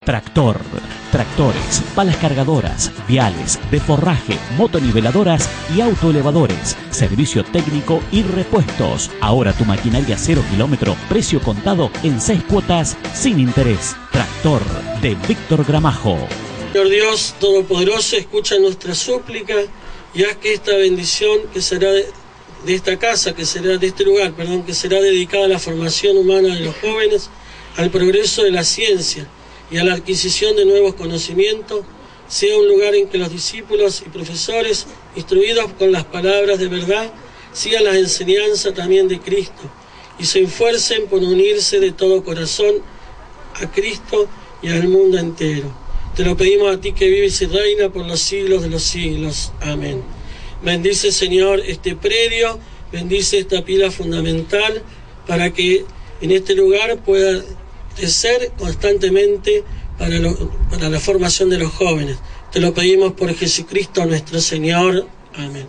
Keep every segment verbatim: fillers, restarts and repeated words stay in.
Tractor, tractores, palas cargadoras, viales, de forraje, motoniveladoras y autoelevadores, servicio técnico y repuestos. Ahora tu maquinaria cero kilómetro, precio contado en seis cuotas sin interés. Tractor de Víctor Gramajo. Señor Dios Todopoderoso, escucha nuestra súplica y haz que esta bendición que será de, de esta casa, que será de este lugar, perdón, que será dedicada a la formación humana de los jóvenes, al progreso de la ciencia y a la adquisición de nuevos conocimientos, sea un lugar en que los discípulos y profesores, instruidos con las palabras de verdad, sigan las enseñanzas también de Cristo y se esfuercen por unirse de todo corazón a Cristo y al mundo entero. Te lo pedimos a ti que vives y reina por los siglos de los siglos. Amén. Bendice, Señor, este predio, bendice esta pila fundamental para que en este lugar pueda crecer constantemente para, lo, para la formación de los jóvenes. Te lo pedimos por Jesucristo nuestro Señor. Amén.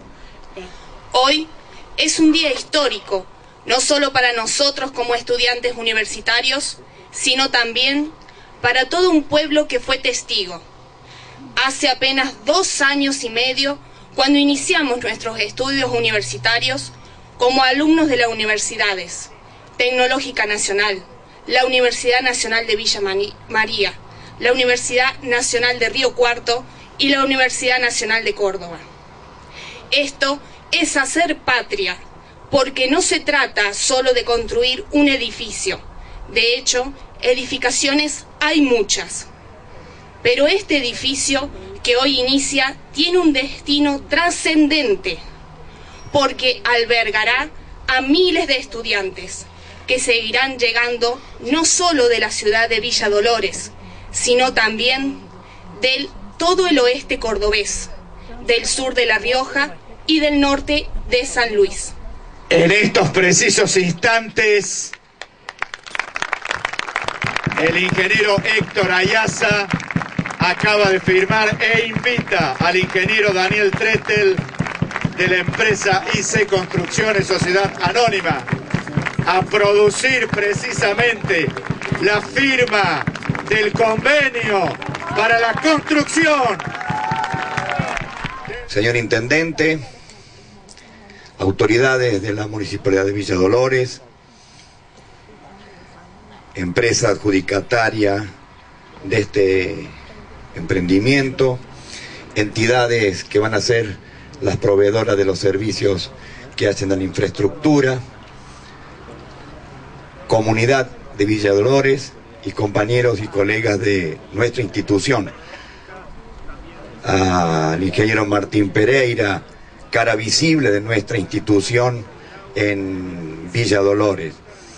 Hoy es un día histórico, no solo para nosotros como estudiantes universitarios, sino también para todo un pueblo que fue testigo. Hace apenas dos años y medio, cuando iniciamos nuestros estudios universitarios como alumnos de las universidades Tecnológica Nacional, la Universidad Nacional de Villa María, la Universidad Nacional de Río Cuarto y la Universidad Nacional de Córdoba. Esto es hacer patria, porque no se trata solo de construir un edificio. De hecho, edificaciones hay muchas. Pero este edificio que hoy inicia tiene un destino trascendente, porque albergará a miles de estudiantes que seguirán llegando no solo de la ciudad de Villa Dolores, sino también de todo el oeste cordobés, del sur de La Rioja y del norte de San Luis. En estos precisos instantes, el ingeniero Héctor Ayaza acaba de firmar e invita al ingeniero Daniel Tretel de la empresa I C Construcciones Sociedad Anónima a producir precisamente la firma del convenio para la construcción. Señor Intendente, autoridades de la Municipalidad de Villa Dolores, empresa adjudicataria de este emprendimiento, entidades que van a ser las proveedoras de los servicios que hacen a la infraestructura, comunidad de Villa Dolores y compañeros y colegas de nuestra institución, al ingeniero Martín Pereira, cara visible de nuestra institución en Villa Dolores.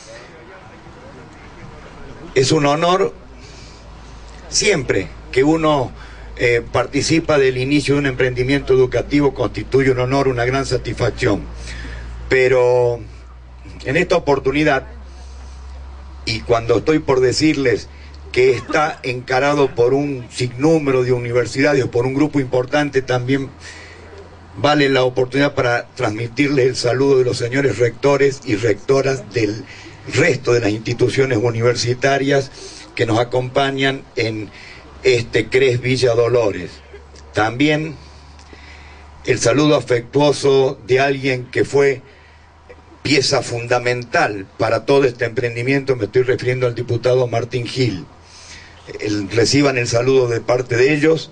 Es un honor siempre que uno eh, participa del inicio de un emprendimiento educativo, constituye un honor, una gran satisfacción. Pero en esta oportunidad, y cuando estoy por decirles que está encarado por un sinnúmero de universidades, por un grupo importante, también vale la oportunidad para transmitirles el saludo de los señores rectores y rectoras del resto de las instituciones universitarias que nos acompañan en este C R E S Villa Dolores. También el saludo afectuoso de alguien que fue pieza fundamental para todo este emprendimiento, me estoy refiriendo al diputado Martín Gil. El, reciban el saludo de parte de ellos.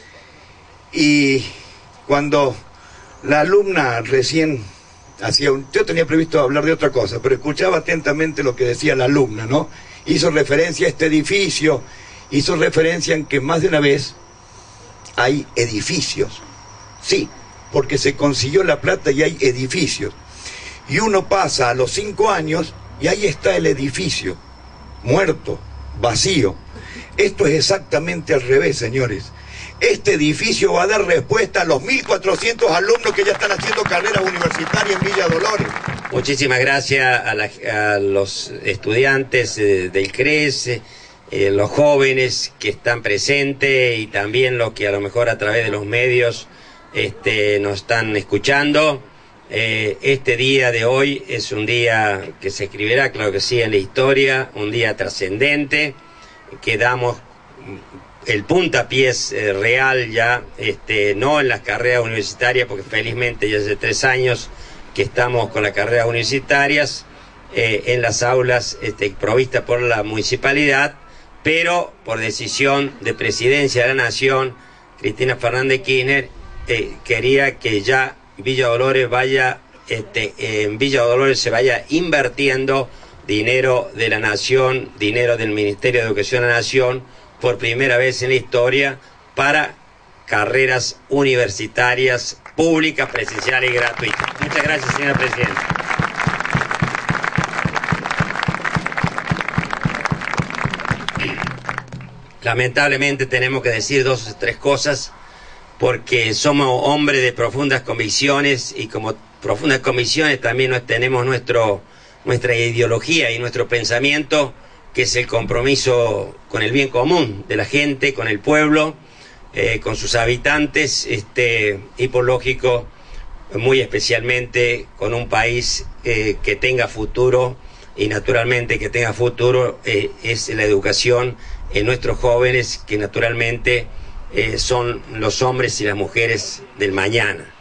Y cuando la alumna recién hacía un... Yo tenía previsto hablar de otra cosa, pero escuchaba atentamente lo que decía la alumna, ¿no? Hizo referencia a este edificio, hizo referencia en que más de una vez hay edificios. Sí, porque se consiguió la plata y hay edificios. Y uno pasa a los cinco años y ahí está el edificio, muerto, vacío. Esto es exactamente al revés, señores. Este edificio va a dar respuesta a los mil cuatrocientos alumnos que ya están haciendo carreras universitarias en Villa Dolores. Muchísimas gracias a, la, a los estudiantes eh, del C R E S, eh, los jóvenes que están presentes y también los que a lo mejor a través de los medios este, nos están escuchando. Eh, este día de hoy es un día que se escribirá, claro que sí, en la historia, un día trascendente, que damos el puntapiés eh, real ya, este, no en las carreras universitarias, porque felizmente ya hace tres años que estamos con las carreras universitarias eh, en las aulas este, provistas por la municipalidad, pero por decisión de Presidencia de la Nación, Cristina Fernández Kirchner eh, quería que ya Villa Dolores vaya, este, en Villa Dolores se vaya invirtiendo dinero de la Nación, dinero del Ministerio de Educación de la Nación, por primera vez en la historia, para carreras universitarias públicas, presenciales y gratuitas. Muchas gracias, señora Presidenta. Lamentablemente tenemos que decir dos o tres cosas, porque somos hombres de profundas convicciones, y como profundas convicciones también nos tenemos nuestro, nuestra ideología y nuestro pensamiento, que es el compromiso con el bien común de la gente, con el pueblo, eh, con sus habitantes, este, y por lógico, muy especialmente con un país eh, que tenga futuro, y naturalmente que tenga futuro eh, es la educación en nuestros jóvenes, que naturalmente eh, son los hombres y las mujeres del mañana.